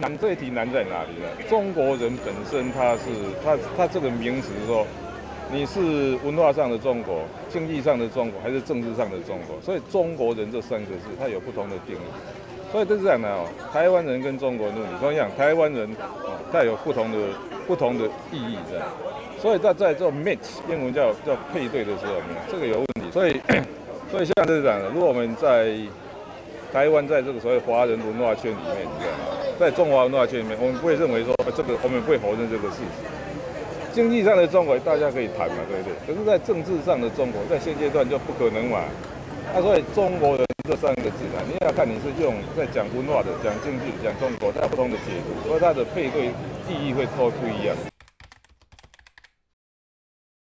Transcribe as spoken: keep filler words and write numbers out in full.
难这一题难在哪里呢？中国人本身他是他他这个名词说，你是文化上的中国、经济上的中国，还是政治上的中国？所以中国人这三个字它有不同的定义。所以这是这样的哦，台湾人跟中国人，你说一样，台湾人哦，带有不同的不同的意义这样。所以在在这种 mix 英文叫叫配对的时候，这个有问题。所以所以像这样的，如果我们在台湾在这个所谓华人文化圈里面，这样，在中华文化圈里面，我们不会认为说这个，我们不会否认这个事实。经济上的中国大家可以谈嘛，对不对？可是，在政治上的中国，在现阶段就不可能嘛。那、啊、所以中国人这三个字啊，你要看你是用在讲文化的、讲经济、讲中国，它有不同的解读，所以它的配对意义会都不一样。